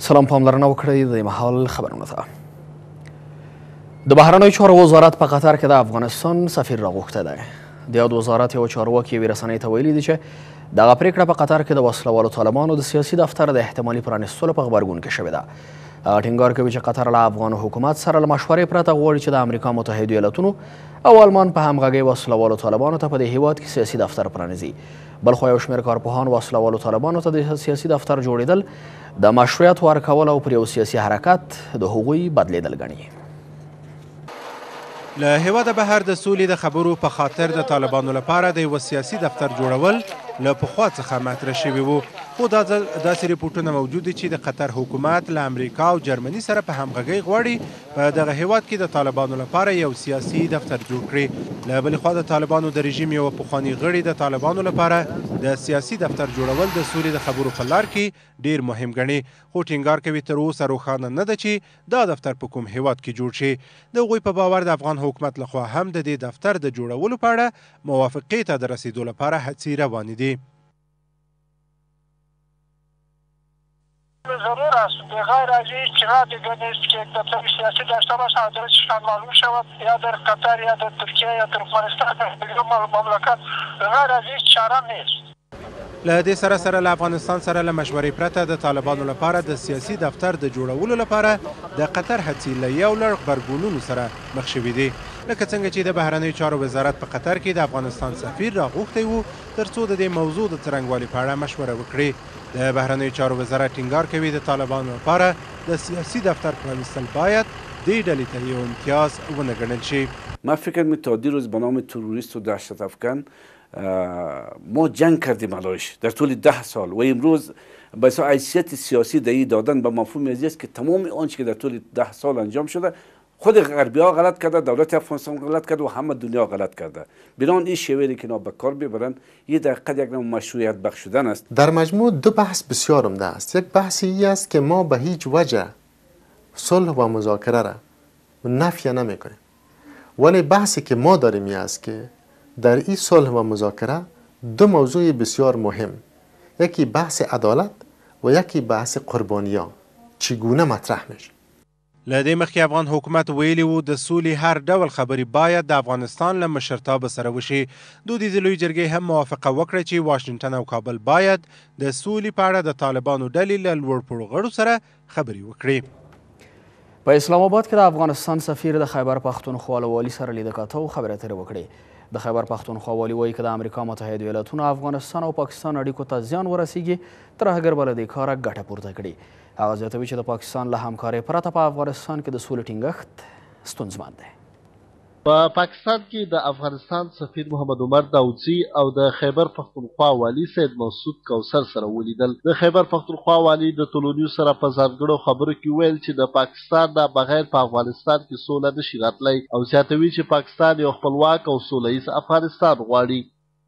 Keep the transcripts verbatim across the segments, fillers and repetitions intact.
سلام پاملرنه وکړئ د مهال خبرونه ته. د بهرنیو چارو وزارت په قطر کې د افغانستان سفیر راغوښتی دی. د یاد وزارت یو چارواکي یوې رسنۍ ته ویلي دي چې دغه پرېکړه په قطر کې د وسله والو طالبانو د سیاسي دفتر د احتمالي پرانیستلو په غبرګون کې شوې ده. هغه ټینګار کوي چې قطر له افغان حکومت سره له مشورې پرته غواړي چې د امریکا متحدو ایالتونو او آلمان په همغږۍ وسله والو طالبانو ته په دې هیواد کې سیاسي دفتر پرانیزي. بلخوا یو شمېر کارپوهان وسله والو طالبانو ته د سیاسي دفتر جوړېدل د مشروعیت ورکول او پر یو سیاسي حرکت د هغوی بدلیدل ګڼي. له هیواده بهر د سولې د خبرو په خاطر د طالبانو لپاره د یوه سیاسي دفتر جوړول له پخوا څخه مطرح شوي وو، خو دا ځل داسې ریپورټونه موجود دي چې د قطر حکومت له امریکا او جرمني سره په همغږۍ غواړي په دغه هیواد کې د طالبانو لپاره یو سیاسي دفتر جوړ کړي. له بلې خوا د طالبانو د رژیم یوه پخواني غړي د طالبانو لپاره د سیاسي دفتر جوړول د سولې د خبرو په لار کې ډیر مهم ګڼي، خو ټینګار کوي تر اوسه روښانه نه ده چې دا دفتر په کوم هیواد کې جوړ شي. د هغوی په باور د افغان حکومت لخوا هم د دې دفتر د جوړولو په اړه موافقې ته د رسیدو لپاره هڅې روانې دي. ضرور است بغیر از این چرا دیگه نیست که دفتر سیاسی داشته باشه آدرسشان معلوم شود یا در قطر یا در ترکیه یا در افغانستان یا مملکت، بغیر از این چاره نیست. له دې سره سره له افغانستان سره له مشورې پرته د طالبانو لپاره د سیاسي دفتر د جوړولو لپاره د قطر هڅې له یو لړ غبرګونونو سره مخ شوي دي، لکه څنګه چې د بهرنیو چارو وزارت په قطر کې د افغانستان سفیر راغوښتی وو تر څو د دې موضوع د څرنګوالي په اړه مشوره وکړي. د بهرنیو چارو وزارت ټینګار کوي د طالبانو لپاره د سیاسي دفتر پرانیستل باید دې ډلې ته یو امتیاز ونه ګڼل شي. من فکر می تا دیروز به نام تروریست و دهشت افکن ما جنگ کردیم علایش در طول ده سال و امروز به حیثیت سیاسی دهی دادن به مفهوم ازی است که تمام آنچه که در طول ده سال انجام شده خود غربی ها غلط کرده، دولت افغانستان غلط کرده و همه دنیا غلط کرده. بنان این شیوهی که اینا به کار ببرن یه دقیقاً یک نوع مشروعیت بخشودن است. در مجموع دو بحث بسیار عمده است. یک بحثی ای است که ما به هیچ وجه صلح و مذاکره را نفی نمی‌کنیم، ولی بحثی که ما داریم این است که در این صلح و مذاکره دو موضوع بسیار مهم، یکی بحث عدالت و یکی بحث قربانیان چگونه مطرح میشه. له دې مخکې افغان حکومت ویلي وو د سولې هر ډول خبرې باید د افغانستان له مشرتابه سره وشي. دودیزې لویې جرګې هم موافقه وکړه چې واشنګټن او کابل باید د سولې په اړه د طالبانو ډلې له لوړ پوړو غړو سره خبرې وکړي. په اسلام آباد کې د افغانستان سفیر د خیبر پښتونخوا له والي سره لیده کاته او خبرې اترې وکړې. د خیبر پښتونخوا والي وایي که د امریکا متحدو ایالتونو افغانستان او پاکستان اړیکو ته زیان ورسیږي ترهګر به له دې کاره ګټه پورته کړي. هغه زیاتوي چې د پاکستان له همکارۍ پرته په افغانستان کې د سولې ټینګښت ستونزمن دی. په پاکستان کې د افغانستان سفیر محمد عمر داودزي او د خیبر پښتونخوا والي سید مسعود کوثر سره ولیدل. د خیبر پښتونخوا والي د تلونیو سره په ځانګړو خبرو کې ویل چې د پاکستان نه بغیر په افغانستان کې سوله نشي راتلی او زیاتوي چې پاکستان یو خپلواک او سوله ییز افغانستان غواړي.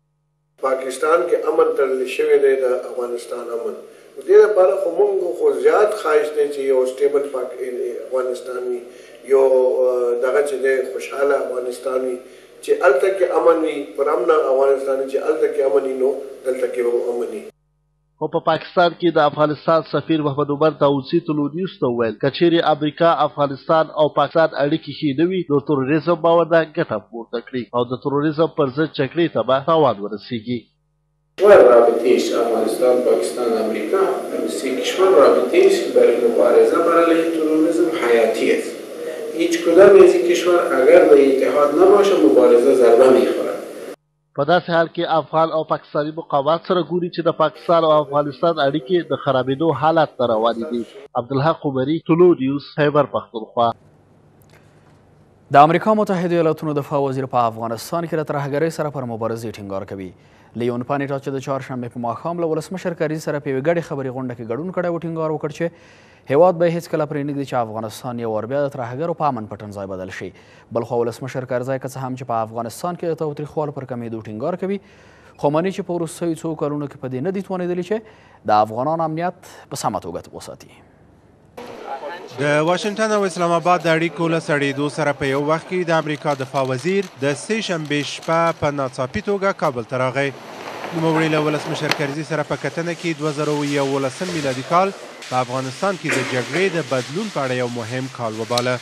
پاکستان کې امن تړل شوی دی، د افغانستان امن د دې لپاره خو موږ خو زیات خواهش دی چې یو سټیبل افغانستان وي، یو دغه چې دی خوشحاله افغانستان وي چې هلته کې امن وي، پر امن افغانستان چې هلته کې امن وي نو دلته کې به امن وي. خو په پاکستان کې د افغانستان سفیر محمد عمر داودزي تلونیوس ته وویل که چیرې امریکا افغانستان او پاکستان اړیکې ښې نه وي نو تروریزم به ورنه ګټه پورته کړي او د تروریزم پر ضد جګړې ته به تاوان ورسیږي. رابطهش افغانستان، پاکستان، امریکا سه کشور رابطهش برای مبارزه برای تروریسم حیاتی است. هیچ کدام از این کشور اگر به اتحاد نباشه مبارزه ضربه میخورد. په داسې حال کې افغان او پاکستاني مقامات سره ګوري چې د پاکستان او افغانستان اړیکې د خرابېدو حالت ته روانې دي. عبدالحق عمري، طلوع نیوز، خیبر پښتونخوا. د امریکا متحدو ایالتونو دفاع وزیر په افغانستان کې د ترهګرۍ سره پر مبارزې ټینګار کوي. لیون پانیټا چې د چهارشنبې په ماښام له ولسمشر کرزي سره په یوې ګډې خبرې غونډه کې ګډون کړی و ټینګار وکړ چې هیواد به هیڅکله پرېنږدي چې افغانستان یو وار بیا د ترهګرو په امن پټنځای بدل شي. بلخوا ولسمشر کرزی که څه هم چې په افغانستان کې د تاوتریخوالو پر کمېدو ټینګار کوي، خو مني چې په وروستیو څو کلونو کې په دې نه دي توانېدلي چې د افغانانو امنیت په سمه توګه وساتي. د واشنګټن او اسلام آباد د اړیکو له سړېدو سره په یو وخت کې د امریکا دفاع وزیر د سې شنبې شپه په ناڅاپي توګه کابل ته راغی. نوموړي له ولسمشر کرزي سره په کتنه کې دوه زره یولسم میلادي کال په افغانستان کې د جګړې د بدلون په اړه یو مهم کال وباله.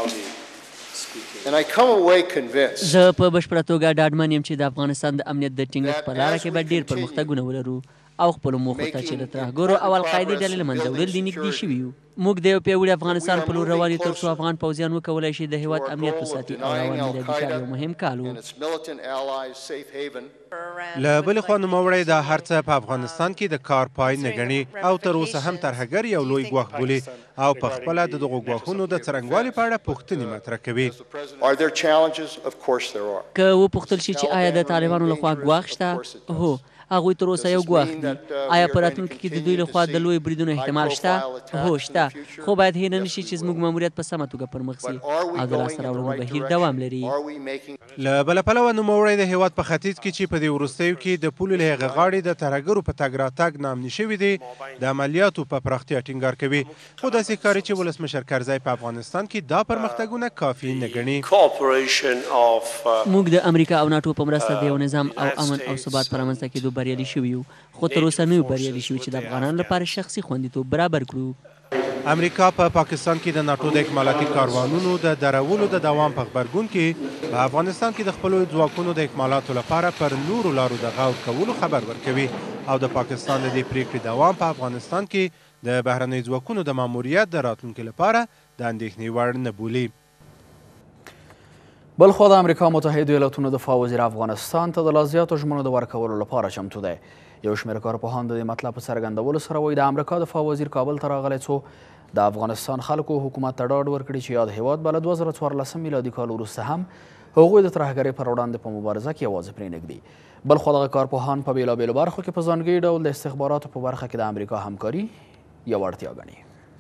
زه په بشپړه توګه ډاډمن یم چې د افغانستان د امنیت د ټینګښت په لاره کې به ډېر پرمختګونه ولرو او خپلو موخو ته چې د ترهګرو او القاعدې ډلې له منځه وړل دي نږدې شوي یو. موږ د یو پیاوړي افغانستان په لور روان یو تر څو افغان پوځیان وکولی شي د هېواد امنیت وساتي او روان میلادي کال یو مهم کال و. له بلې خوا نوموړی دا هر څه په افغانستان کې د کار پای نه ګڼي او تر اوسه هم ترهګر یو لوی ګواښ بولي او په خپله د دغو ګواښونو د څرنګوالي په اړه پوښتنې مطرح کوي. که وپوښتل شي چې آیا د طالبانو لخوا ګواښ شته؟ هو، هغوی تر اوسه یو ګواښ دي. آیا په راتلونکي کې د دوی لخوا د لوی بریدونو احتمال شته؟ هو شته، خو باید هیر نه شي چې زموږ ماموریت په سمه توګه پرمخ ځي او د لاسته راوړنو بهیر دوام لري. له بله پلوه نوموړی د هېواد په ختیځ کې چې په دې وروستیو کې د پولو له هغې غاړې د ترهګرو په تګ راتګ ناامني شوي دي د عملیاتو په پراختیا ټینګار کوي، خو داسې ښکاري چې ولسمشر کرزی په افغانستان کې دا پرمختګونه کافي نه ګڼي. موږ د امریکا او ناټو په مرسته د یو نظام او امن او ثبات په رامنځته کېدو بریالي شوي یو، خو تر اوسه نه یو بریالي شوي چې د افغانانو لپاره شخصي خوندیتوب برابر کړو. امریکا په پا پاکستان کې د ناټو د اکمالاتي کاروانونو د درولو د دوام په غبرګون کې په افغانستان کې د خپلو ځواکونو د اکمالاتو لپاره پر نورو لارو د غور کولو خبر ورکوي او د پاکستان د دې پریکړې دوام په افغانستان کې د بهرنیو ځواکونو د ماموریت د راتلونکي لپاره د اندېښنې وړ نه بولي. بلخوا د امریکا متحدو ایالاتونو دفاع وزیر افغانستان ته د لا زیاتو ژمنو د ورکولو لپاره چمتو دی. یو شمېر کارپوهان د دې مطلب په څرګندولو سره وایي د امریکا دفاع وزیر کابل ته راغلی څو د افغانستان خلکو حکومت ته ډاډ ورکړي چې یاد هېواد به له دوه زره څوارلسم میلادي کال وروسته هم هغوی د ترهګرۍ پر وړاندې په مبارزه کې یوازې پرېنږدي. بلخوا دغه کارپوهان په بېلابېلو برخو کې په ځانګړي ډول د استخباراتو په برخه کې د امریکا همکاري یوه اړتیا ګڼي.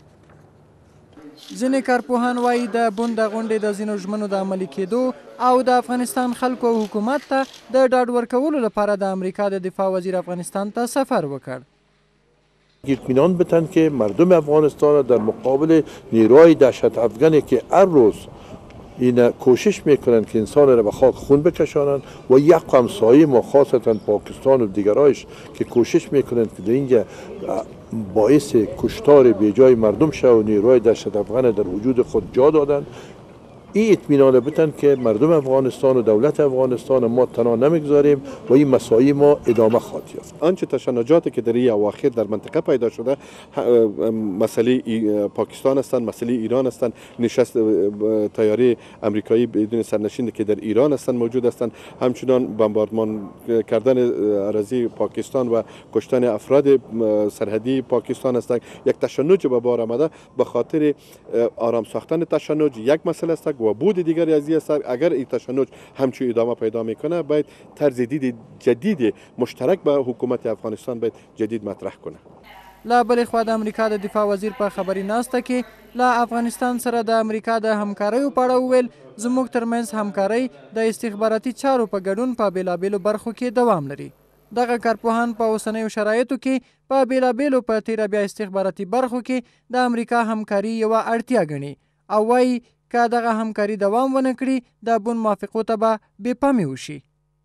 ځینې کارپوهان وایي د بون د غونډې د ځینو ژمنو د عملي کېدو او د افغانستان خلکو او حکومت ته د ډاډ ورکولو لپاره د امریکا د دفاع وزیر افغانستان ته سفر وکړ. اطمینان بدن که مردم افغانستان در مقابل نیروهای دهشت افغانی که هر روز این کوشش میکنند که انسان را به خاک خون بکشانند و یک همسایه ما خاصتا پاکستان و دیگرایش که کوشش میکنند که در اینجا باعث کشتار بیجای مردم شد و نیروهای دهشت افغان در وجود خود جا دادند. این اطمینان بدن که مردم افغانستان و دولت افغانستان ما تنها نمیگذاریم و این مساعی ما ادامه خواهد یافت. آنچه تشنجاتی که در این اواخر در منطقه پیدا شده مسئله پاکستان هستند، مسئله ایران هستند، نشست طیاره آمریکایی بدون سرنشین که در ایران هستند موجود هستند، همچنان بمباردمان کردن اراضی پاکستان و کشتن افراد سرحدی پاکستان هستند. یک تشنج به بار آمده به خاطر آرام ساختن تشنج یک مسئله است و بود دیگری از این است. اگر این تشنج همچون ادامه پیدا میکنه باید طرز دید جدید مشترک به حکومت افغانستان باید جدید مطرح کنه. لا بلې خوا د امریکا د دفاع وزیر په خبري ناسته کې لا افغانستان سره د امریکا د همکاریو په اړه وویل زموږ ترمنځ همکارۍ د استخباراتي چارو په ګډون په بېلابېلو برخو کې دوام لري. دغه کارپوهان په اوسنیو شرایطو کې په بېلابېلو په تیره بیا استخباراتي برخو کې د امریکا همکاري یوه اړتیا ګڼي او وایي که دغه همکاري دوام ونه کړي د بون موافقو ته به بې پامې وشي.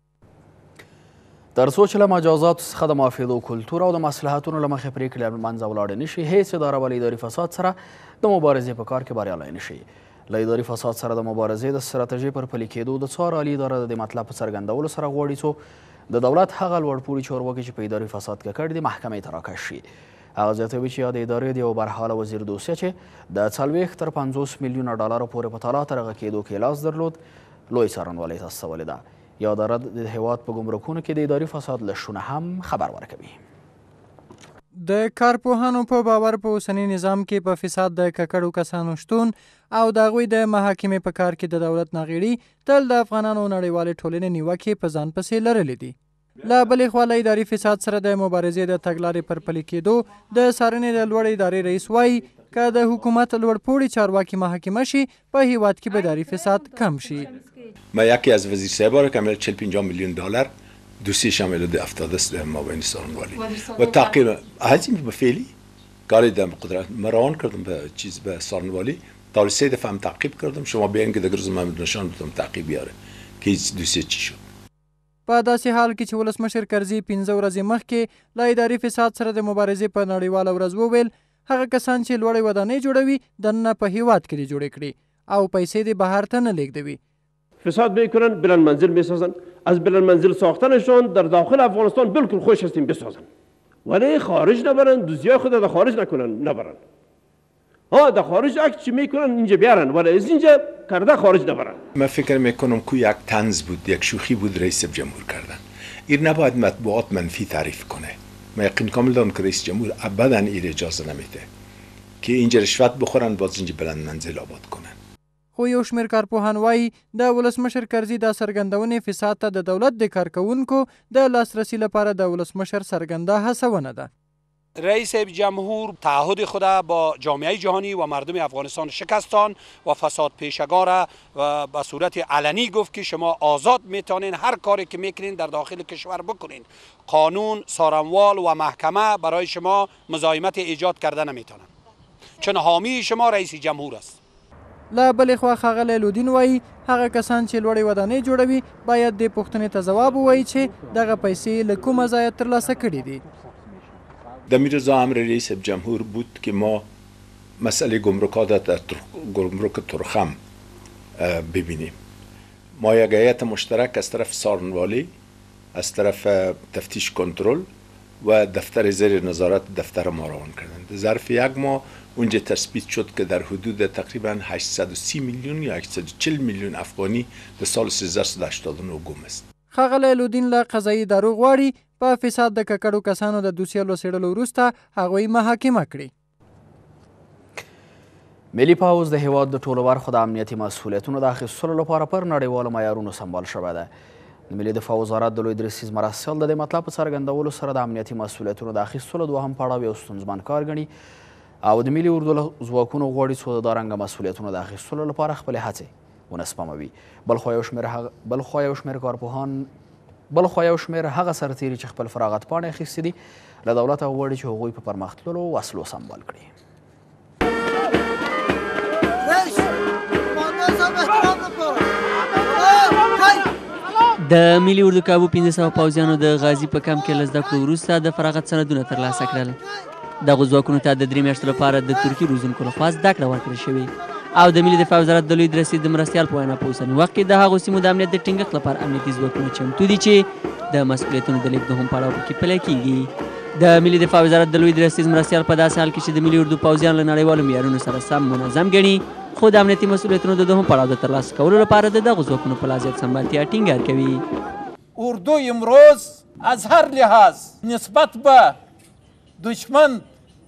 تر څو چې له مجازاتو څخه د معافېدو کلتور او د مصلحتونو له مخې پرېکړې له منځه ولاړې نه شي، هېڅ اداره به له اداري فساد سره د مبارزې په کار کې بریالی نه شي. له اداري فساد سره د مبارزې د ستراتیژۍ پر پلي کېدو د څوار عالي اداره د دې مطلب په څرګندولو سره غواړي څو د دولت هغه لوړپوړي چارواکي چې په اداري فساد ککړ دي محکمې ته راکش شي. هغه زیاتوي چې یاد ادارې د یو برحاله وزیر دوسیه چې د څلوېښت تر پنځوس میلیونه ډالرو پورې په تالا ترغه کېدو کې لاس درلود لوی څارنوالۍ ته استولې ده. یا اداره د هېواد په ګمرکونو کې د اداري فساد له شونه هم خبر ورکوي. د کارپوهانو په باور په اوسني نظام کې په فساد د ککړو کسانو شتون او د هغوی د محاکمې په کار کې د دولت ناغېړي تل د افغانانو نړیوالې ټولنې نیوکې په ځان پسې لرلې دي. لا بلې خوا له اداري فساد سره د مبارزې د تګلارې پر پلي کېدو د څارنې د لوړې ادارې رئیس وایي که د حکومت لوړپوړي چارواکي محاکمه شي په هېواد کې به اداري فساد کم شي. ما یکی از وزیر صاحبا رو که عمل چهل پنجاه میلیون دلار دوسیش عمل ده افتاده است در مابین سارنوالی و تعقیب هزیم به فعلی کاری دم قدرت مران کردم به چیز به سارنوالی تا سه دفعه هم تعقیب کردم. شما بیاین که در روز محمد نشان بتم تعقیب بیاره که هیچ دوسیه چی شد. په داسې حال کې چې ولسمشر کرزي پنځه ورځې مخکې له اداري فساد سره د مبارزې په نړیواله ورځ وویل هغه کسان چې لوړې ودانۍ جوړوي دننه په هیواد کې دې جوړې کړي او پیسې دې بهر ته نه لیږدوي. فساد میکنن، بلند منزل میسازن. از بلند منزل ساختنشان در داخل افغانستان بالکل خوش هستیم بسازن، ولی خارج نبرن، دوزیای خود در خارج نکنن، نبرن. ها در خارج عکس چی میکنن اینجا بیارن، ولی از اینجا کرده خارج نبرن. من فکر میکنم که یک طنز بود، یک شوخی بود رئیس جمهور کردن. این نباید مطبوعات منفی تعریف کنه. من یقین کامل دارم که رئیس جمهور ابدا این اجازه نمیده که اینجا رشوت بخورن باز اینجا بلند منزل آباد کنن. خو یو شمېر کارپوهان وایي د ولسمشر کرزي دا څرګندونې فساد ته د دولت د کارکوونکو د لاسرسي لپاره د ولسمشر څرګنده هڅونه ده. رئیس جمهور تعهد خود با جامعه جهانی و مردم افغانستان شکستان و فساد پیشگاه را به صورت علنی گفت که شما آزاد میتونین هر کاری که میکنین در داخل کشور بکنین. قانون، سارنوال و محکمه برای شما مزاحمت ایجاد کرده نمیتونن، چون حامی شما رئیس جمهور است. له بلې خوا ښاغلی لودین وایي هغه کسان چې لوړې ودانۍ جوړوي باید دې پوښتنې ته ځواب ووایي چې دغه پیسې له کومه ځایه ترلاسه کړي دي. در میرزا امر رئیس جمهور بود که ما مسئله گمرکات در گمرک ترخم ببینیم. ما یک هیئت مشترک از طرف سارنوالی، از طرف تفتیش کنترل و دفتر زیر نظارت دفتر ما روان کردند. ظرف یک ماه اونجا تثبیت شد که در حدود تقریبا هشتصد و سی میلیون یا هشتصد و چهل میلیون افغانی در سال سیزده صد و هشتاد و نه گم است. ښاغلی لودین له قضایي دارو غواړي په فساد د ککړو کسانو د دوسیه څېړلو وروسته هغوی محاکمه کړي. ملي پوځ د هیواد د ټولو برخو د امنیتي مسؤلیتونو د اخیستلو لپاره پر نړیوالو معیارونو سمبال شوی دی. د ملي دفاع وزارت د لوی درسیز مرستیال د دې مطلب په څرګندولو سره د امنیتي مسؤلیتونو د اخیستلو دوهم پړاو یو ستونزمن کار ګڼي او د ملي اردو ځواکونو غواړي څو د دارنګه مسؤلیتونو د اخیستلو لپاره خپلې هڅې ونه سپموي. بلخوا یو شمېر بلخوا یو شمېر کارپوهان بلخوا یو شمېر هغه سرتیري چې خپل فراغت پاڼې اخیستې دي له دولته غواړي چې هغوی په پرمختللو وسلو سمبال کړي. د ملي اردو کابو پنځه سوه پوځیانو د غازي په کمپ کې له زده کړو وروسته د فراغت سندونه ترلاسه کړل. دغو ځواکونو ته د درې میاشتو لپاره د ترکي روزونکو لخوا زده کړه ورکړل شوې او د ملي دفاع وزارت د لوی درسیز د مرستیال په وینا په اوسني وخت کې د هغو سیمو د امنیت د ټینګښت لپاره امنیتي ځواکونه چمتو دي چې د مسؤلیتونو د لیږد دوهم پړاو پکې پلی کیږي. د ملي دفاع وزارت د لوی درسیز مرستیال په داسې حال کې چې د ملي اردو پوځیان له نړیوالو معیارونو سره سم منظم ګڼي خو د امنیتي مسؤلیتونو د دوهم پړاو د ترلاسه کولو لپاره د دغو ځواکونو په لا زیات سمبالتیا ټینګار کوي. اردو امروز از هر لحاظ نسبت به دشمن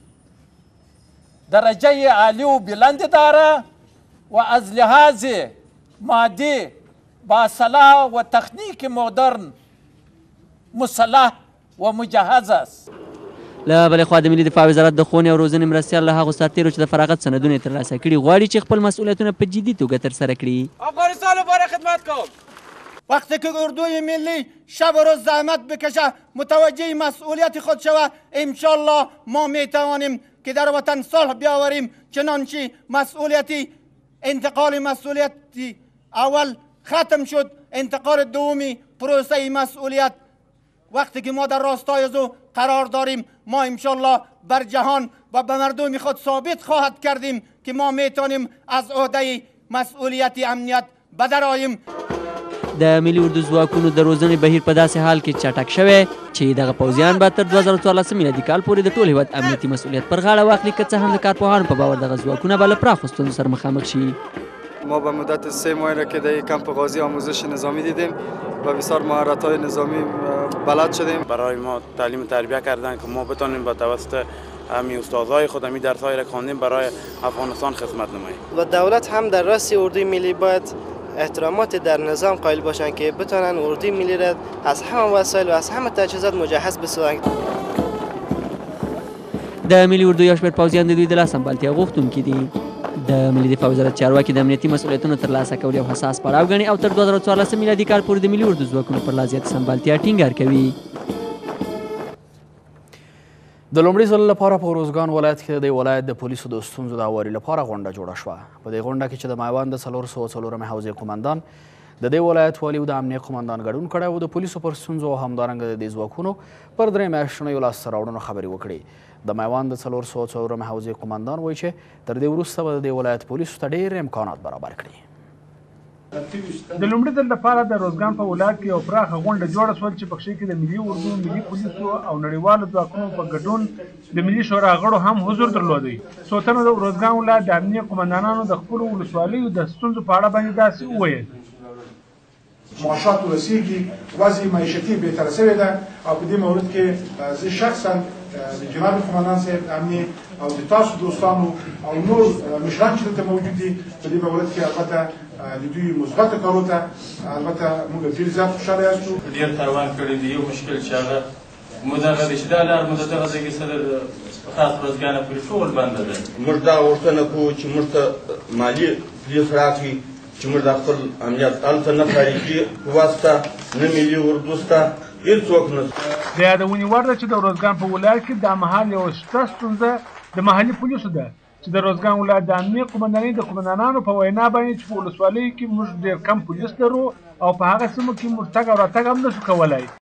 درجه عالی و بلند داره و از لحاظ مادی با سلاح و تکنیک مدرن مسلح و مجهز است. له بلې خوا د ملي دفاع وزارت د ښوونې او روزنې مرستیال له هغو سرتیرو چې د فراغت سندونه یې ترلاسه کړي غواړي چې خپل مسئولیتونه په جدي توګه ترسره کړي. افغانستان لپاره خدمت کوم. وقتی که اردوی ملی شب و روز زحمت بکشه متوجه مسئولیت خود شود انشالله ما میتوانیم که در وطن صلح بیاوریم. چنانچه مسئولیتی انتقال مسئولیتی اول ختم شد، انتقال دومی پروسه مسئولیت وقتی که ما در راستای از او قرار داریم ما انشالله بر جهان و به مردم خود ثابت خواهد کردیم که ما میتونیم از عهده مسئولیت امنیت بدراییم. د ملي اردو ځواکونو د روزنې بهیر په داسې حال کې چټک شوی چې دغه پوځیان به تر دوه زره څوارلسم میلادي کال پورې د ټول هېواد امنیتي مسؤلیت پر غاړه واخلي که څه هم د کارپوهانو په باور دغه ځواکونه به له پراخو ستونزو سره مخامخ شي. ما به مدت سه ماه را که در کمپ غازی آموزش نظامی دیدیم و بسیار مهارت‌های نظامی بلد شدیم. برای ما تعلیم و تربیت کردن که ما بتونیم با توسط همین استادای خود همین درس‌های را خواندیم برای افغانستان خدمت نماییم. و دولت هم در راست اردوی ملی باید احترامات در نظام قائل باشند که بتونن اردوی ملی را از همه وسایل و از همه تجهیزات مجهز بسازند. د ملي اردو یو شمېر پوځیان د دوی د لاس سمبالتیا غوښتونکي دي. د ملي دفاع وزارت چارواکي د امنیتي مسؤلیتونو ترلاسه کول یو حساس پړاو ګڼي او تر دوه زره څوارلسم میلادي کال پورې د ملي اردو ځواکونو پر لا زیات سمبالتیا ټینګار کوي. د لومړي ځل لپاره په روزګان ولایت کې د ولایت د پولیسو د ستونزو د هواري لپاره غونډه جوړه شوه. په دې غونډه کې چې د مایوند د څلور سوه څلورمې حوزې قمندان د دې ولایت والي او د امنیه قمندان ګډون کړی او د پولیسو پر ستونزو او همدارنګه د دې ځواکونو پر درې میاشتنیو لاسته راوړنو خبرې وکړې. د میوند د څلور سوه څلورمې حوزې قمندان وایي چې تر دې وروسته به د دې ولایت پولیسو ته ډېر امکانات برابر کړي. د لومړي ځل لپاره د روزګان په ولایت کې یو پراخه غونډه جوړه شول چې پکښې کې د ملي اردو، ملي پولیسو او نړیوالو ځواکونو په ګډون د ملي شورا غړو هم حضور درلودی. څو تنو د روزګان ولایت د امنیه قمندانانو د خپلو ولسوالیو د ستونزو په اړه باندې داسې وویل. معاشات ورسیږي، وضع معیشتي بهتره شوې ده او په دې مورد کې زه شخصا د جناب قمندان صاحب امني او د تاسو دوستانو او نور مشران چې دلته موجود دي په دې مورد کې البته د دوی مثبته کارو ته البته موږ ډېر زیات خوشحاله یاستو. ډېر تاوان کړی دی. یو مشکل چې هغه موږ دغه دی چې دا لار موږ دغه ځای کې سره خاص روزګانه پورې ټول بنده ده. موږ دا غوښتنه کوو چې موږ ته مالي پولیس راکړي چې موږ د خپل امنیت هلته نه تاریخي قوه شته نه ملي اردو شته هېڅ څوک نشته. د یادونې وړ ده چې د روزګان په ولایت کې دا مهال یوه شته ستونزه د محلي پولیسو ده چې د روزګان ولایت د امنیه قمندانۍ د قمندانانو په وینا باندې چې په ولسوالیو کې موږ ډېر کم پولیس لرو او په هغه سیمو کې موږ تګ او راتګ هم نشو کولی.